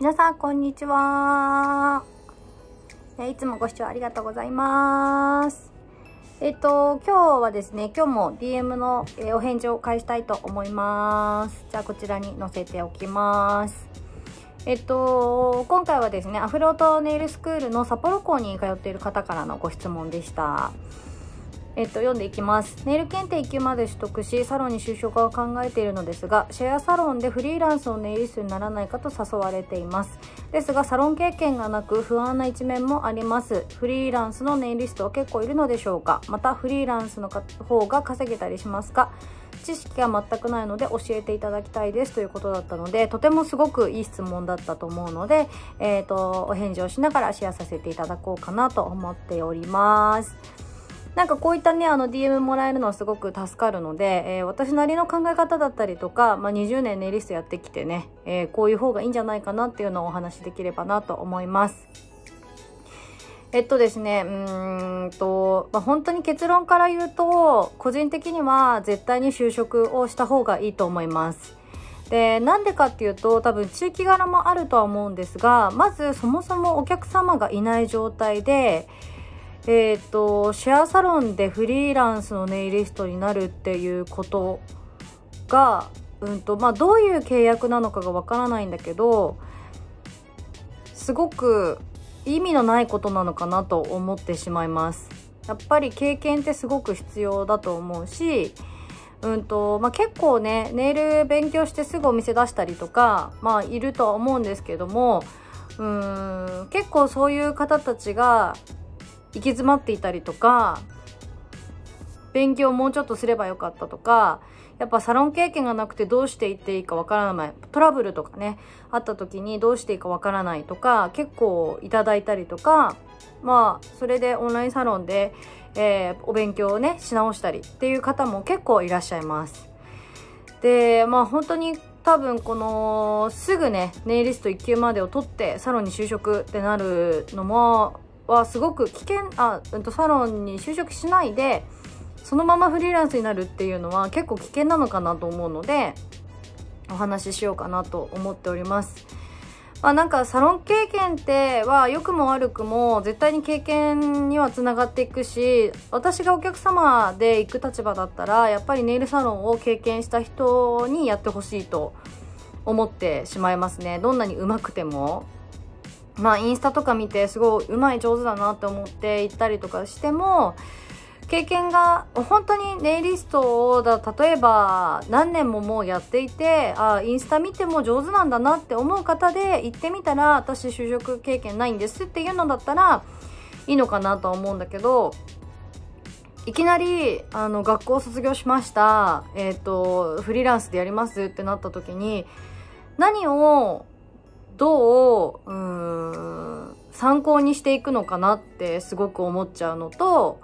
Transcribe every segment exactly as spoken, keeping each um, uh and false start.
皆さんこんにちは。えいつもご視聴ありがとうございます。えっと今日はですね、今日も ディーエム の、えー、お返事を返したいと思います。じゃあこちらに載せておきます。えっと今回はですね、アフロとネイルスクールの札幌校に通っている方からのご質問でした。えっと、読んでいきます。ネイル検定いっ級まで取得し、サロンに就職を考えているのですが、シェアサロンでフリーランスのネイリストにならないかと誘われています。ですが、サロン経験がなく不安な一面もあります。フリーランスのネイリストは結構いるのでしょうか？また、フリーランスの方が稼げたりしますか？知識が全くないので教えていただきたいですということだったので、とてもすごくいい質問だったと思うので、えっと、お返事をしながらシェアさせていただこうかなと思っております。なんかこういったね、あの ディーエム もらえるのはすごく助かるので、えー、私なりの考え方だったりとか、まあ、にじゅうねんネイリストやってきてね、えー、こういう方がいいんじゃないかなっていうのをお話しできればなと思います。えっとですね、うーんと、まあ、本当に結論から言うと、個人的には絶対に就職をした方がいいと思います。で、なんでかっていうと、多分地域柄もあるとは思うんですが、まずそもそもお客様がいない状態で、えーと、シェアサロンでフリーランスのネイリストになるっていうことが、うんとまあ、どういう契約なのかがわからないんだけど、すごく意味のないことなのかなと思ってしまいます。やっぱり経験ってすごく必要だと思うし、うんとまあ、結構ね、ネイル勉強してすぐお店出したりとか、まあ、いるとは思うんですけども、うーん結構そういう方たちが行き詰まっていたりとか、勉強もうちょっとすればよかったとか、やっぱサロン経験がなくてどうしていっていいかわからない、トラブルとかねあった時にどうしていいかわからないとか結構いただいたりとか、まあそれでオンラインサロンで、えー、お勉強をねし直したりっていう方も結構いらっしゃいます。で、まあ本当に多分このすぐねネイリストいっ級までを取ってサロンに就職ってなるのもはすごく危険、あ、うんとサロンに就職しないでそのままフリーランスになるっていうのは結構危険なのかなと思うので、お話ししようかなと思っております。まあなんかサロン経験っては良くも悪くも絶対に経験にはつながっていくし、私がお客様で行く立場だったらやっぱりネイルサロンを経験した人にやってほしいと思ってしまいますね。どんなに上手くても。まあインスタとか見てすごい上手い上手だなって思って行ったりとかしても、経験が本当にネイリストをだ例えば何年ももうやっていて、あインスタ見ても上手なんだなって思う方で行ってみたら、私就職経験ないんですっていうのだったらいいのかなとは思うんだけど、いきなりあの学校卒業しました、えっとフリーランスでやりますってなった時に、何をどう、うーん参考にしていくのかなってすごく思っちゃうのと、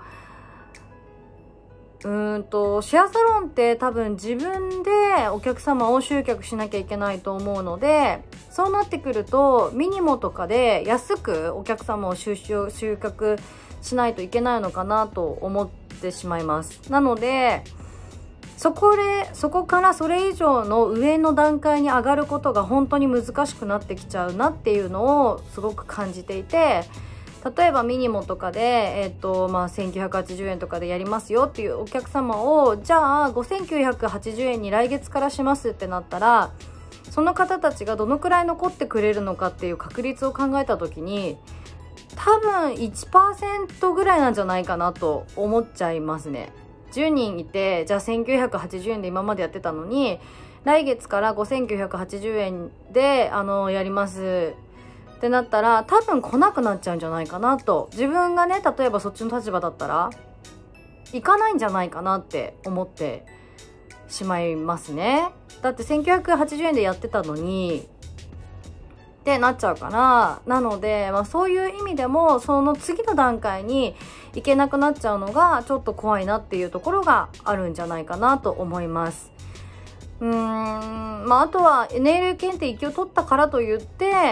うーんとシェアサロンって多分自分でお客様を集客しなきゃいけないと思うので、そうなってくるとミニモとかで安くお客様を集集客しないといけないのかなと思ってしまいます。なのでそこで、そこからそれ以上の上の段階に上がることが本当に難しくなってきちゃうなっていうのをすごく感じていて、例えばミニモとかで、えっと、まあ、せんきゅうひゃくはちじゅうえんとかでやりますよっていうお客様を、じゃあごせんきゅうひゃくはちじゅうえんに来月からしますってなったら、その方たちがどのくらい残ってくれるのかっていう確率を考えた時に、多分 いちパーセント ぐらいなんじゃないかなと思っちゃいますね。じゅうにんいて、じゃあせんきゅうひゃくはちじゅうえんで今までやってたのに、来月からごせんきゅうひゃくはちじゅうえんで、あの、やりますってなったら、多分来なくなっちゃうんじゃないかなと。自分がね、例えばそっちの立場だったら、行かないんじゃないかなって思ってしまいますね。だってせんきゅうひゃくはちじゅうえんでやってたのに、ってなっちゃうから、なので、まあそういう意味でも、その次の段階に行けなくなっちゃうのが、ちょっと怖いなっていうところがあるんじゃないかなと思います。うーん、まああとは、ネイル検定いっ級を取ったからといって、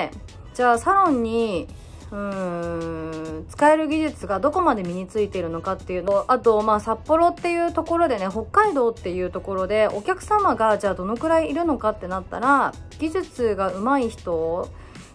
じゃあサロンに、うーん、使える技術がどこまで身についているのかっていうの、あと、まあ札幌っていうところでね、北海道っていうところで、お客様がじゃあどのくらいいるのかってなったら、技術が上手い人っ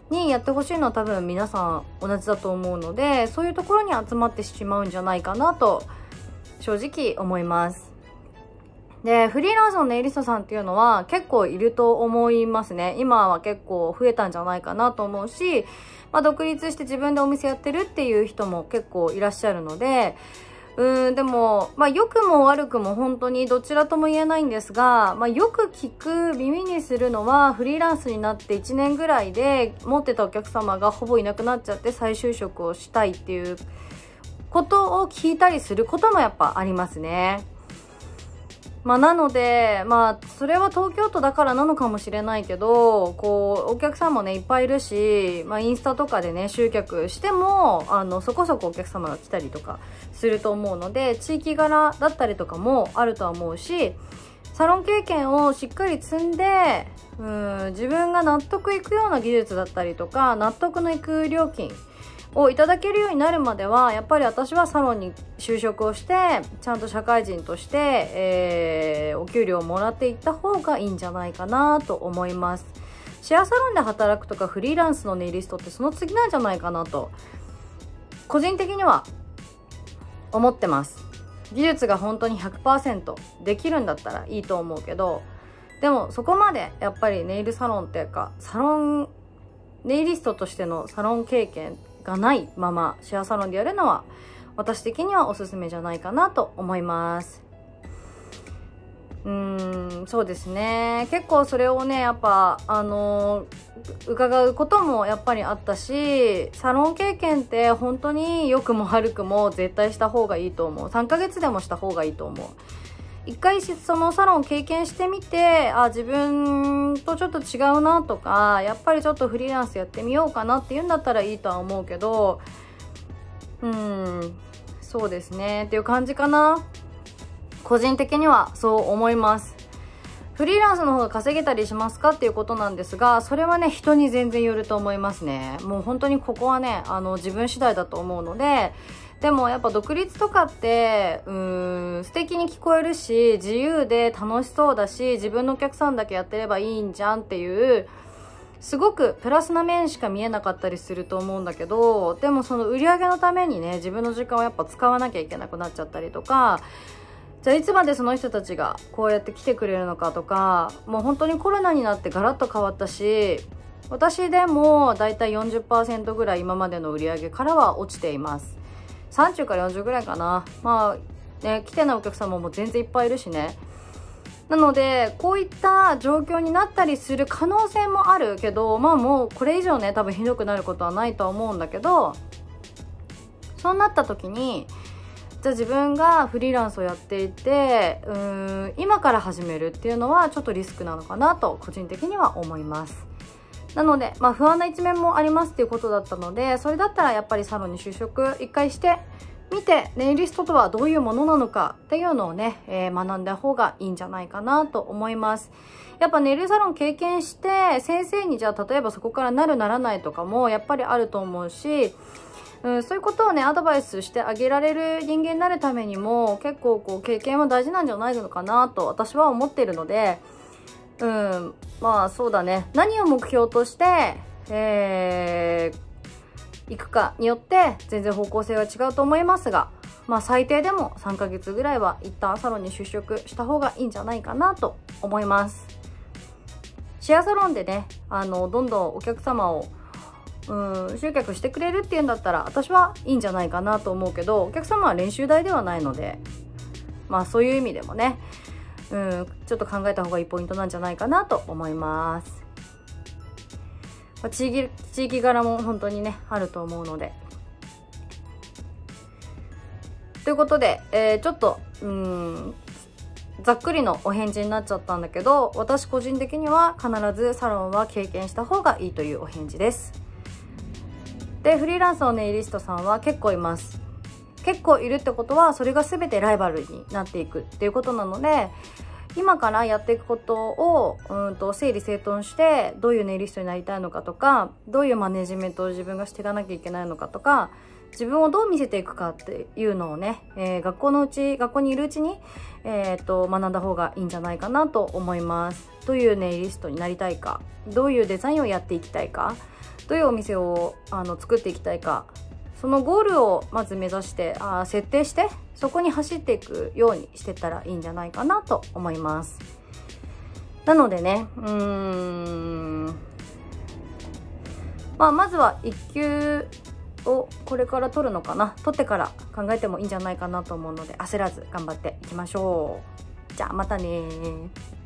にやってほしいのは多分皆さん同じだと思うので、そういうところに集まってしまうんじゃないかなと正直思います。で、フリーランスのネイリストさんっていうのは結構いると思いますね。今は結構増えたんじゃないかなと思うし、まあ、独立して自分でお店やってるっていう人も結構いらっしゃるので、うーん、でも、まあ、良くも悪くも本当にどちらとも言えないんですが、まあ、よく聞く、耳にするのは、フリーランスになっていちねんぐらいで持ってたお客様がほぼいなくなっちゃって再就職をしたいっていうことを聞いたりすることもやっぱありますね。まあ、なので、まあ、それは東京都だからなのかもしれないけど、こう、お客さんもね、いっぱいいるし、まあ、インスタとかでね、集客しても、あの、そこそこお客様が来たりとかすると思うので、地域柄だったりとかもあるとは思うし、サロン経験をしっかり積んで、うん、自分が納得いくような技術だったりとか、納得のいく料金をいただけるようになるまでは、やっぱり私はサロンに就職をしてちゃんと社会人として、えー、お給料をもらっていった方がいいんじゃないかなと思います。シェアサロンで働くとかフリーランスのネイリストってその次なんじゃないかなと個人的には思ってます。技術が本当に ひゃくパーセント できるんだったらいいと思うけど、でもそこまでやっぱりネイルサロンっていうかサロンネイリストとしてのサロン経験がないままシェアサロンでやるのは私的にはおすすめじゃないかなと思います。うーん、そうですね。結構それをね、やっぱあのー、伺うこともやっぱりあったし、サロン経験って本当に良くも悪くも絶対した方がいいと思う。さんかげつでもした方がいいと思う。一回そのサロン経験してみて、あ、自分とちょっと違うなとか、やっぱりちょっとフリーランスやってみようかなっていうんだったらいいとは思うけど、うーん、そうですねっていう感じかな。個人的にはそう思います。フリーランスの方が稼げたりしますかっていうことなんですが、それはね、人に全然よると思いますね。もう本当にここはね、あの自分次第だと思うので、でもやっぱ独立とかってうーん素敵に聞こえるし、自由で楽しそうだし、自分のお客さんだけやってればいいんじゃんっていうすごくプラスな面しか見えなかったりすると思うんだけど、でもその売り上げのためにね、自分の時間をやっぱ使わなきゃいけなくなっちゃったりとか、じゃあいつまでその人たちがこうやって来てくれるのかとか、もう本当にコロナになってガラッと変わったし、私でもだいたい よんじゅっパーセント ぐらい今までの売り上げからは落ちています。さんじゅうからよんじゅうぐらいかな。まあね、来てないお客様も全然いっぱいいるしね。なのでこういった状況になったりする可能性もあるけど、まあもうこれ以上ね多分ひどくなることはないとは思うんだけど、そうなった時にじゃあ自分がフリーランスをやっていて、うーん今から始めるっていうのはちょっとリスクなのかなと個人的には思います。なので、まあ、不安な一面もありますっていうことだったので、それだったらやっぱりサロンに就職一回してみて、ネイリストとはどういうものなのかっていうのをね、えー、学んだ方がいいんじゃないかなと思います。やっぱネイルサロン経験して先生にじゃあ例えばそこからなるならないとかもやっぱりあると思うし、うん、そういうことをねアドバイスしてあげられる人間になるためにも結構こう経験は大事なんじゃないのかなと私は思っているので、うん、まあそうだね、何を目標として、えー、行くかによって全然方向性は違うと思いますが、まあ最低でもさんかげつぐらいは一旦サロンに就職した方がいいんじゃないかなと思います。シェアサロンでね、あのどんどんお客様をうん集客してくれるっていうんだったら私はいいんじゃないかなと思うけど、お客様は練習台ではないので、まあそういう意味でもね、うん、ちょっと考えた方がいいポイントなんじゃないかなと思います。まあ、地域、地域柄も本当にねあると思うので。ということで、えー、ちょっとうんざっくりのお返事になっちゃったんだけど、私個人的には必ずサロンは経験した方がいいというお返事です。でフリーランスのネイリストさんは結構います。結構いるってことはそれが全てライバルになっていくっていうことなので、 今からやっていくことをうんと整理整頓して、どういうネイリストになりたいのかとか、どういうマネジメントを自分がしていかなきゃいけないのかとか、自分をどう見せていくかっていうのをね、えー、学校のうち、学校にいるうちに、えー、っと、学んだ方がいいんじゃないかなと思います。どういうネイリストになりたいか、どういうデザインをやっていきたいか、どういうお店をあの作っていきたいか、そのゴールをまず目指してあ設定して、そこに走っていくようにしてったらいいんじゃないかなと思います。なのでね、うーん、まあ、まずはいっ級をこれから取るのかな、取ってから考えてもいいんじゃないかなと思うので、焦らず頑張っていきましょう。じゃあまたねー。